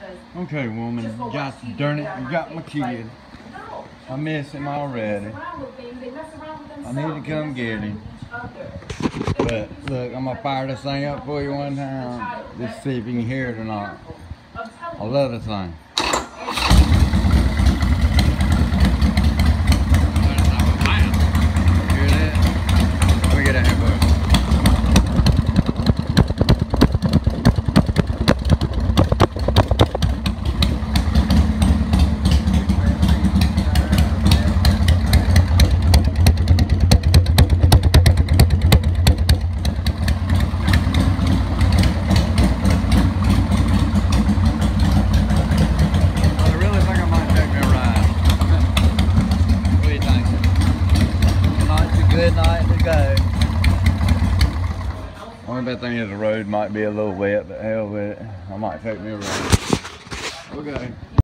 Okay, woman, darn it, you got my kid. I miss him already. I need to come get him. But look, I'm gonna fire this thing up for you one time. Just see if you can hear it or not. I love this thing. Hear that? Let me get out here, boy. Good night to go. Only bad thing is the road might be a little wet, but hell with it. I might take me a ride. Okay.